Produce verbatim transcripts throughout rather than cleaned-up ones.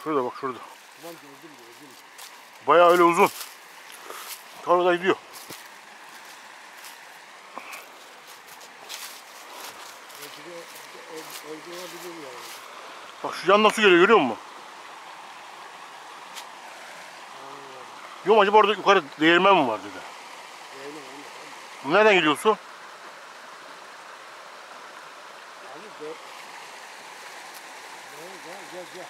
Şurada bak şurada. Tamam gördüm gördüm. Bayağı öyle uzun. Orada gidiyor. Öldürebilirim yani. Bak şu yandan su geliyor, görüyor musun? Yok acaba orada yukarı değirmen mi var dedi. Değirmen mi? Nereden geliyor su? Abi de... Gel gel gel gel.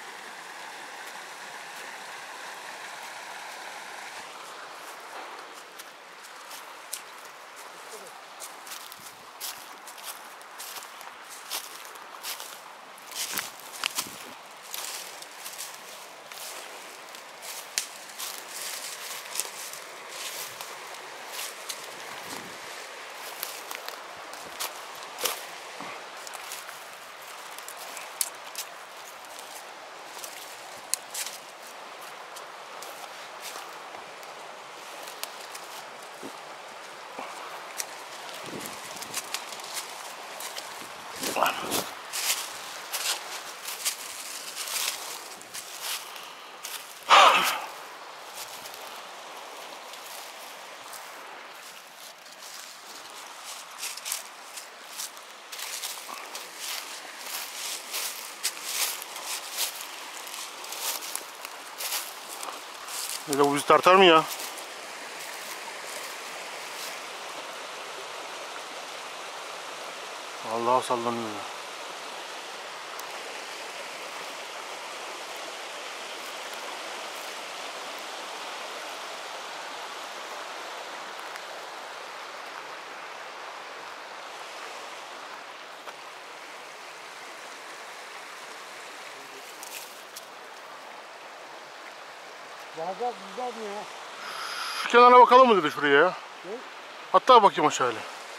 Ya da bu bizi tartar mı ya? Allah'a sallanıyor ya. Daha da güzel mi ya? Şu kenara bakalım mı dedi şuraya ya? Ne? Hatta bakayım aşağıya.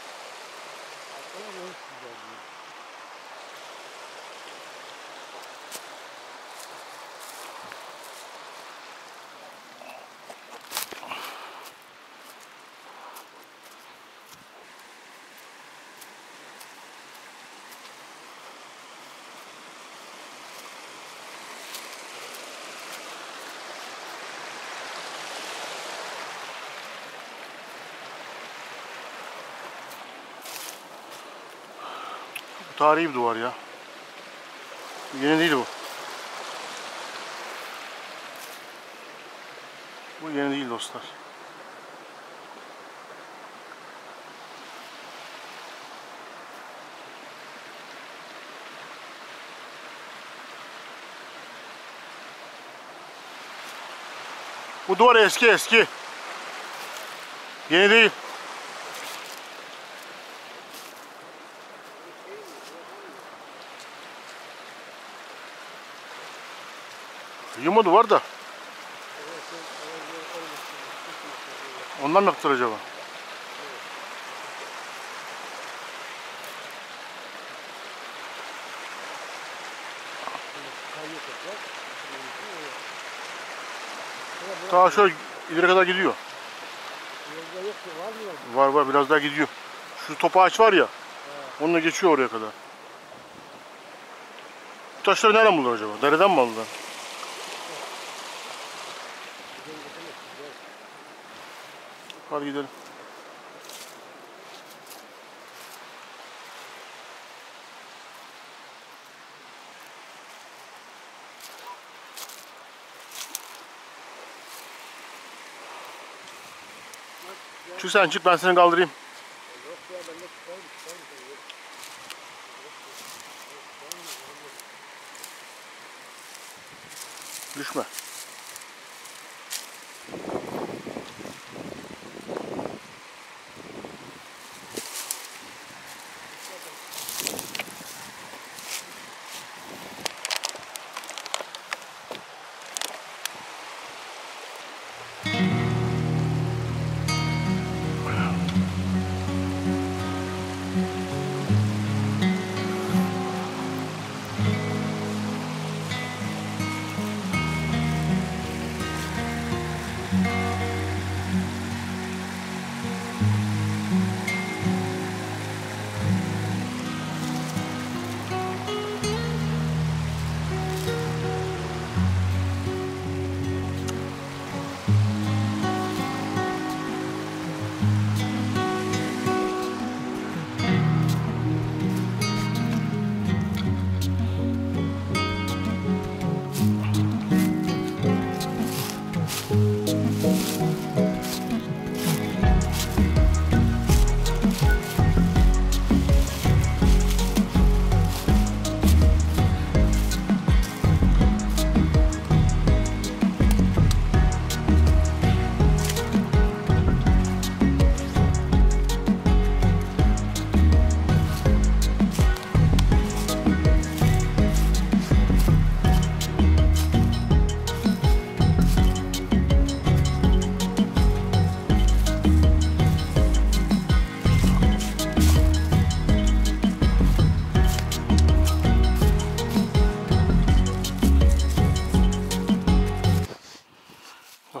Tarihi bir duvar ya. Yeni değil bu. Bu yeni değil dostlar. Bu duvar eski eski. Yeni değil. Yuma duvar da. Ondan mı yaptılar acaba? Ta şöyle ileri kadar gidiyor. Var var, biraz daha gidiyor. Şu topu ağaç var ya. Onunla geçiyor oraya kadar. Bu taşları nereden buldular acaba? Dereden mi aldılar? Hadi gidelim. Çık sen çık, ben seni kaldırayım. Düşme.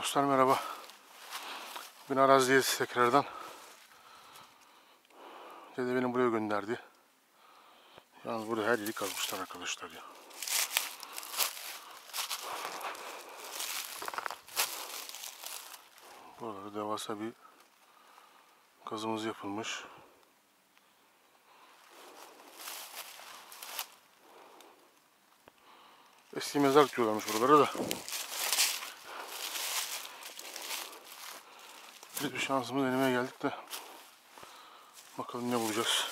Dostlar merhaba. Bugün arazideyiz tekrardan. Dede beni buraya gönderdi. Yalnız burada her yeri kazmışlar arkadaşlar ya. Burada devasa bir kazımız yapılmış. Eski mezar diyorlarmış buralara da. Biz bir şansımız denemeye geldik de. Bakalım ne bulacağız.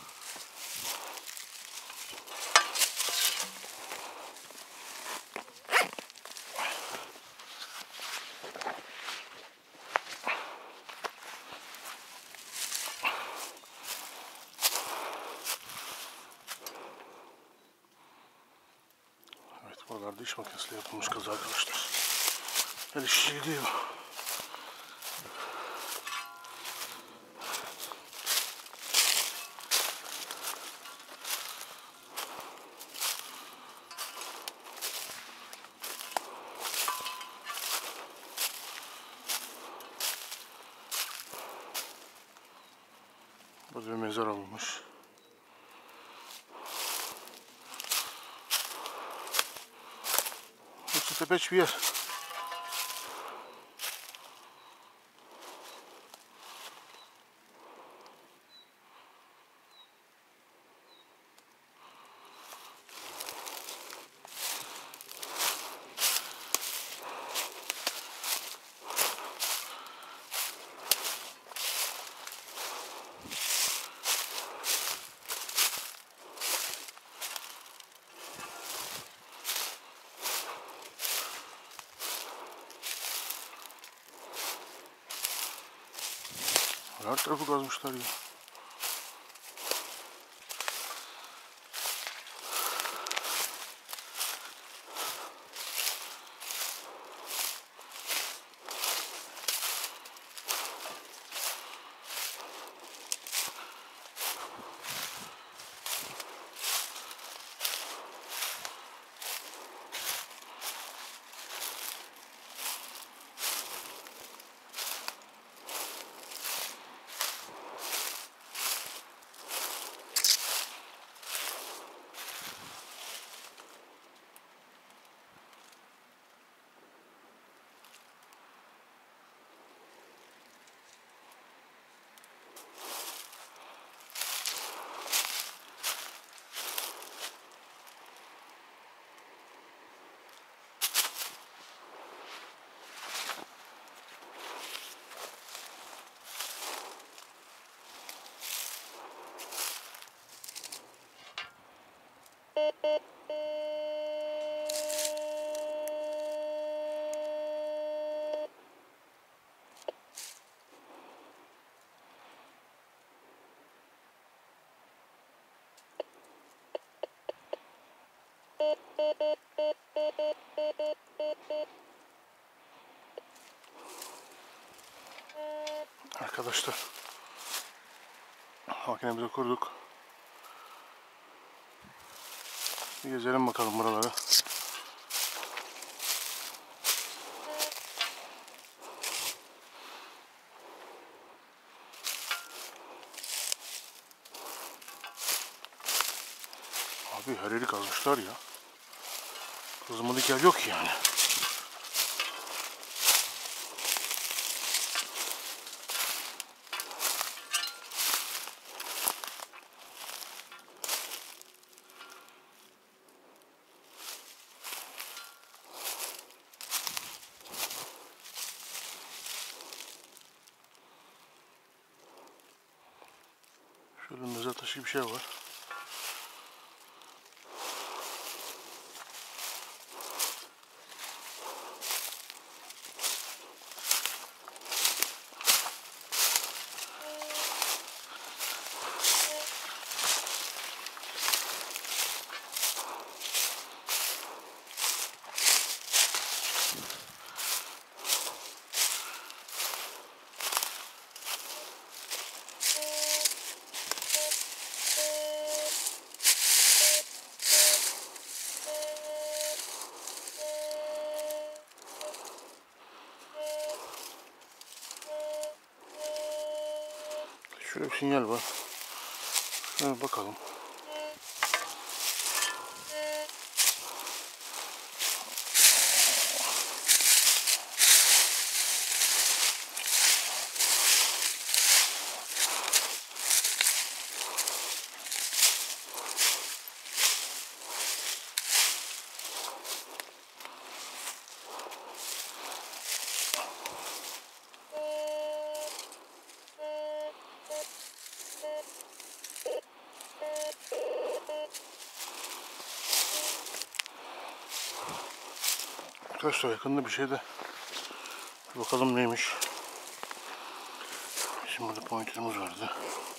Evet, buralarda iş makinesiyle yapılmış kazı arkadaşlar. El işçiliği değil bu. Burada bir mezar alınmış. Burası tepeç bir yer. Her tarafı kazmışlar ya. Arkadaşlar, makinemizi kurduk. Bir gezelim bakalım buralara. Abi her yeri kazmışlar ya. Kazılmadık yer yok yani. Şöyle mezar taşı bir şey var. Şöyle bir sinyal var. Şöyle bakalım. Arkadaşlar yakında bir şey de bakalım neymiş. Şimdi burada pointerimiz vardı.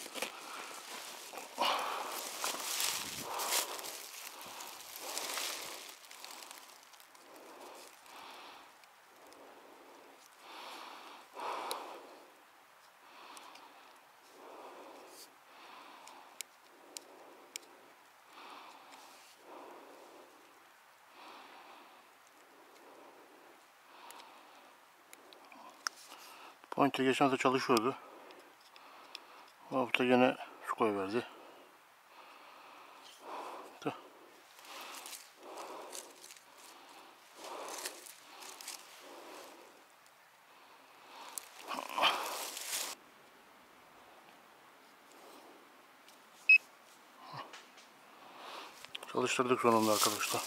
Pointer geçen hafta çalışıyordu. Bu hafta yine su koyuverdi. Çalıştırdık sonunda arkadaşlar.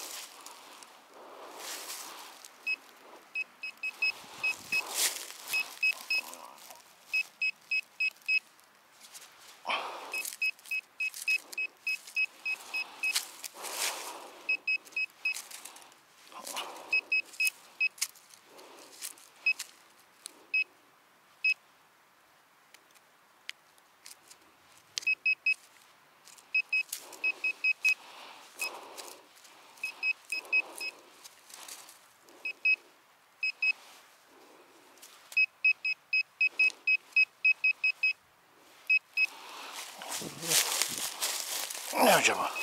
Ne acaba?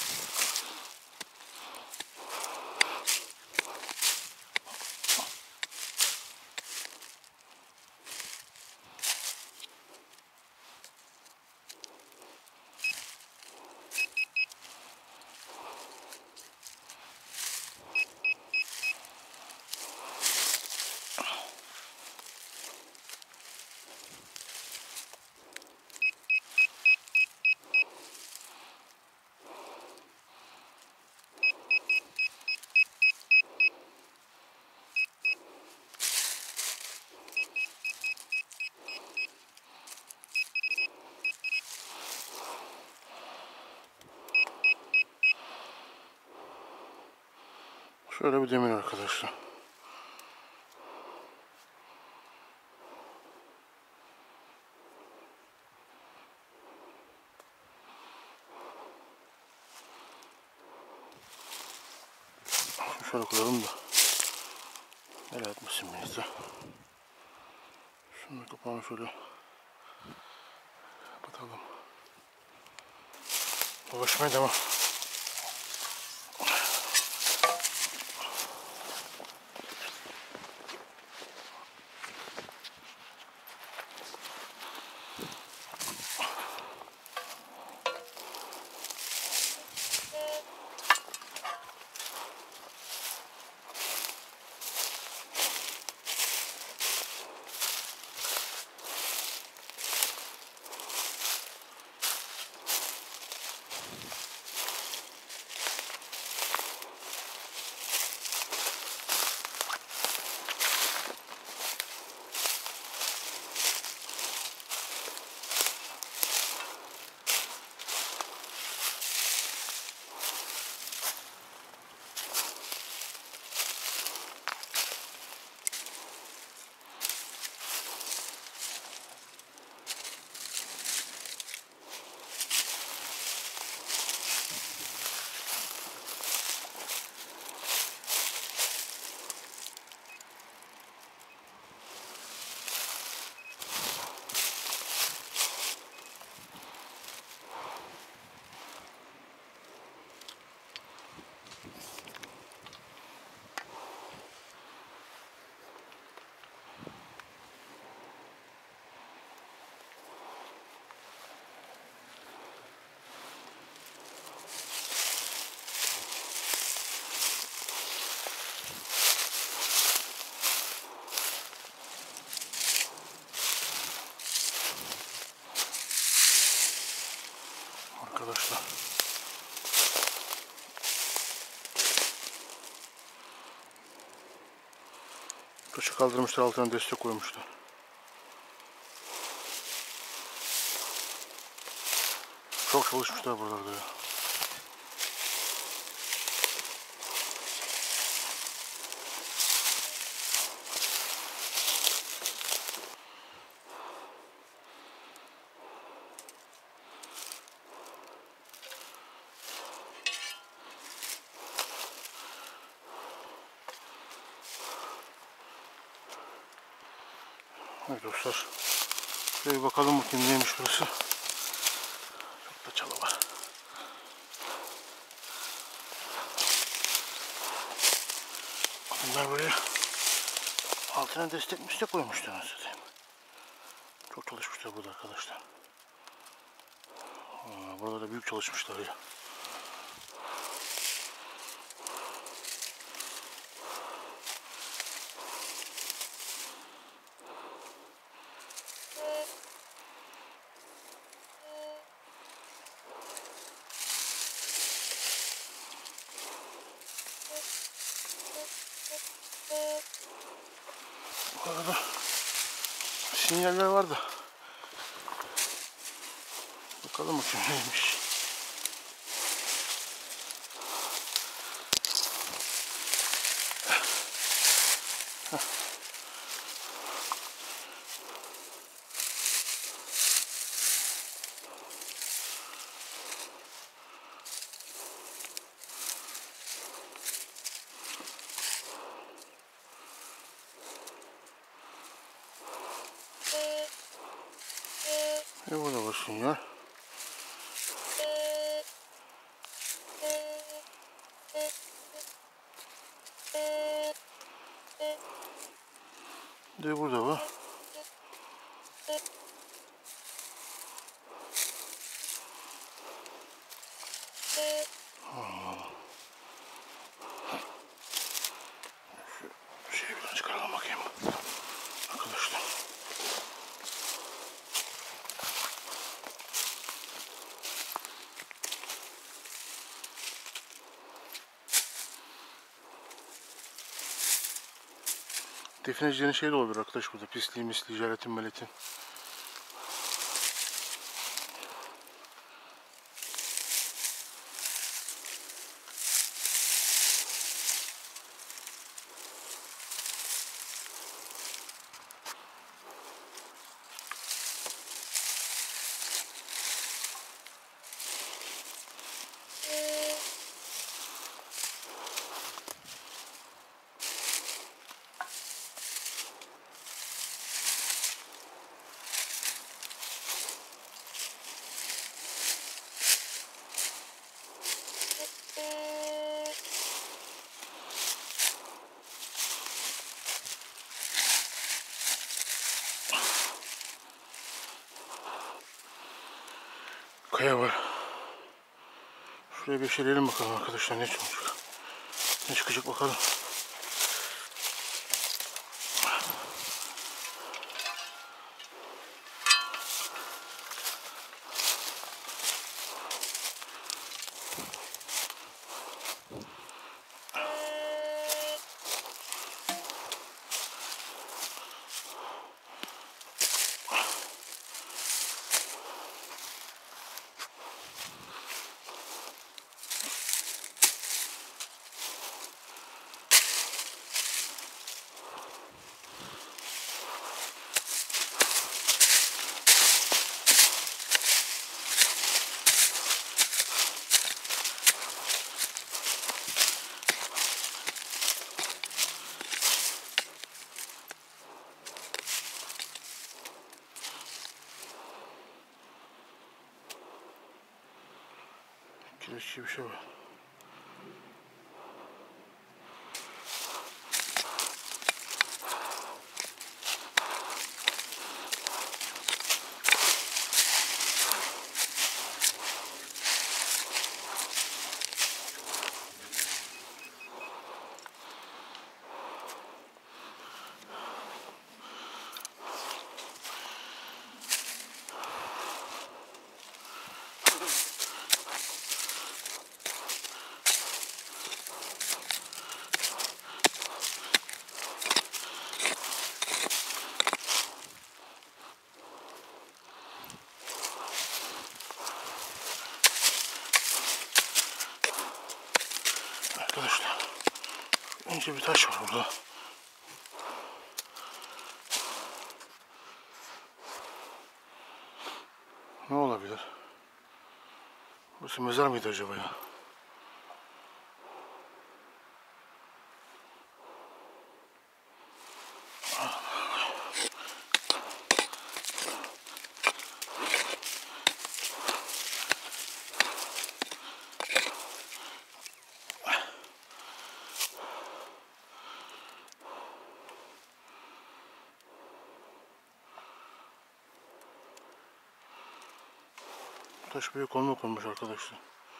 Şöyle bir demir arkadaşlar. Şöyle koyalım da el atmasın neyse. Şunu kapağını şöyle kapatalım. Dolaşmaya devam. usta. Taşı kaldırmışlar, altına destek koymuşlar. Çok çalışmışlar buralarda ya. Evet dostlar. Şöyle bir bakalım bakayım neymiş burası. Çok da çalı var. Bunlar buraya altına destek müstek koymuşlar mesela. Çok çalışmışlar burada arkadaşlar. Aa, burada da büyük çalışmışlar ya. Bu arada sinyaller var da bakalım bakayım neymiş. E burada var sinyal. De burada var. Şu şeyi biraz çıkaralım bakayım. Arkadaşlar. Definecilerin şey de olabilir arkadaş burada. Pisliği, misliği, jelatin, melatin. Kaya var. Şuraya bir şeyleyelim bakalım arkadaşlar, ne çıkacak. Ne çıkacak bakalım. Kireç gibi bir şey var. İnce bir taş var burada. Ne olabilir? Burası mezar mıydı acaba ya? Taş büyük olma konmuş arkadaşlar.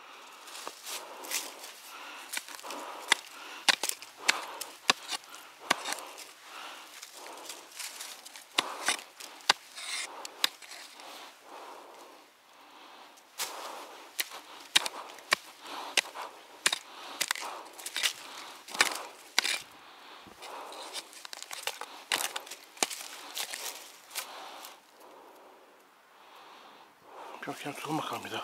Yok yani tutalım bakalım bir daha.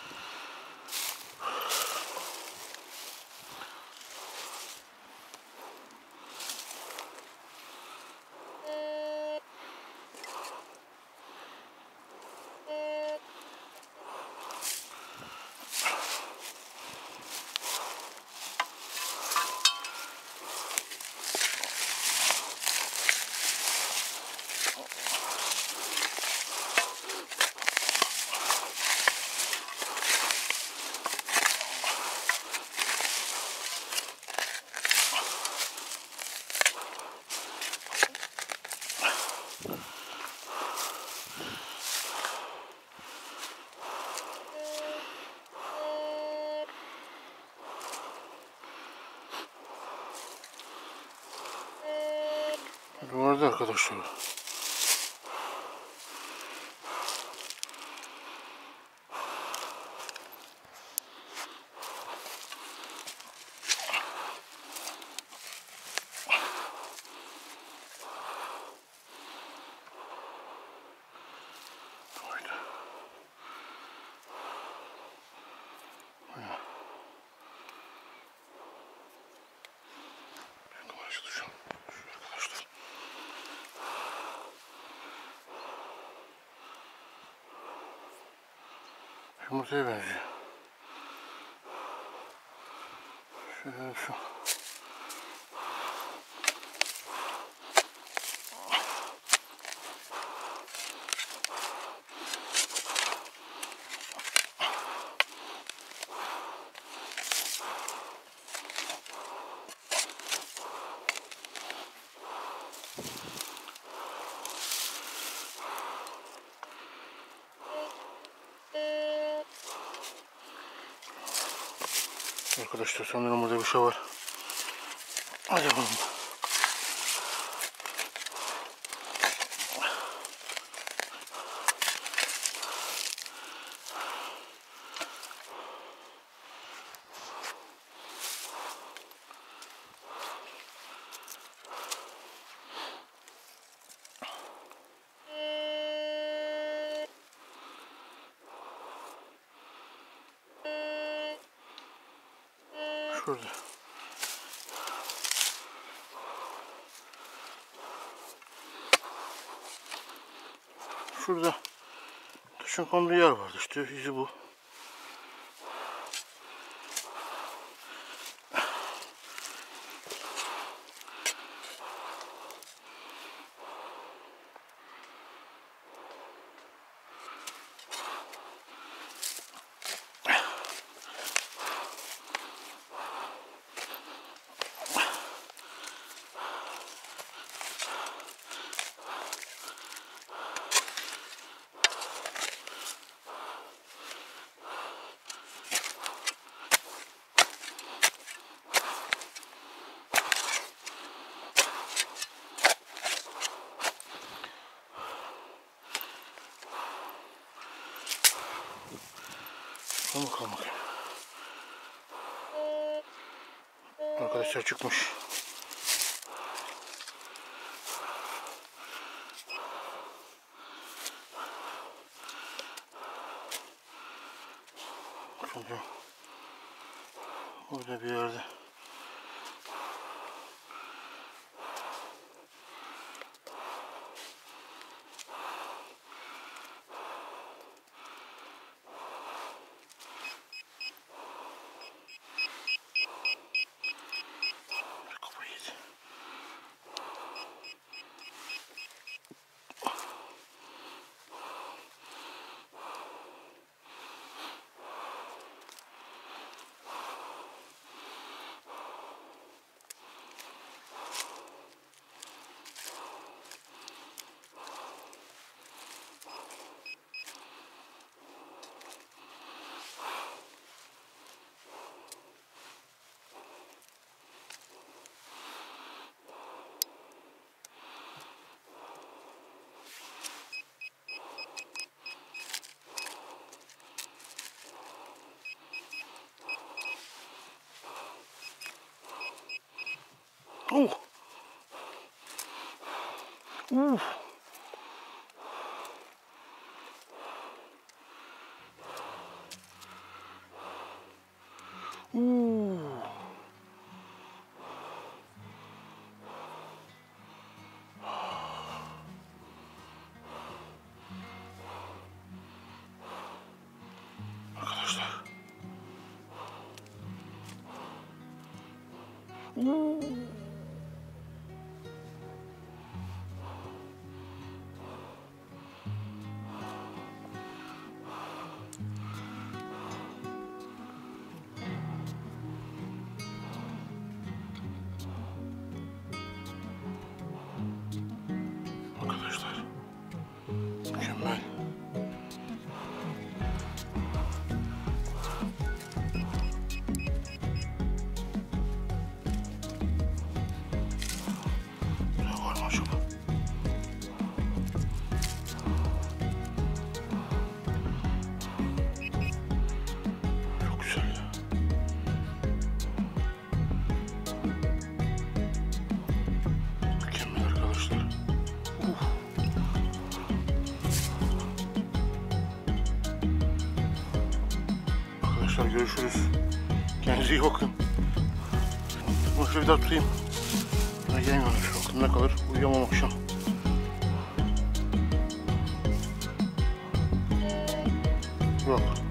Vardı arkadaşlar. Yumurtaya benziyor. Şöyle şu. Arkadaşlar sanırım burada bir şey var. Hadi bakalım. Şurada. Şurada taşın konduğu yer vardı işte, izi bu. Bakalım bakalım bakayım. Arkadaşlar çıkmış. Çünkü burada bir yerde Oh. Uf. Uh. Arkadaşlar. Uh. Arkadaşlar. Mükemmel. Ne var mı acaba? Çok güzel ya. Mükemmel arkadaşlar. Uf. Arkadaşlar görüşürüz. Kendinize iyi bakın. Bunu şöyle bir daha tutayım. Buna gelmiyorlar. Aklımda kalır. Uyuyamam akşam. Yok.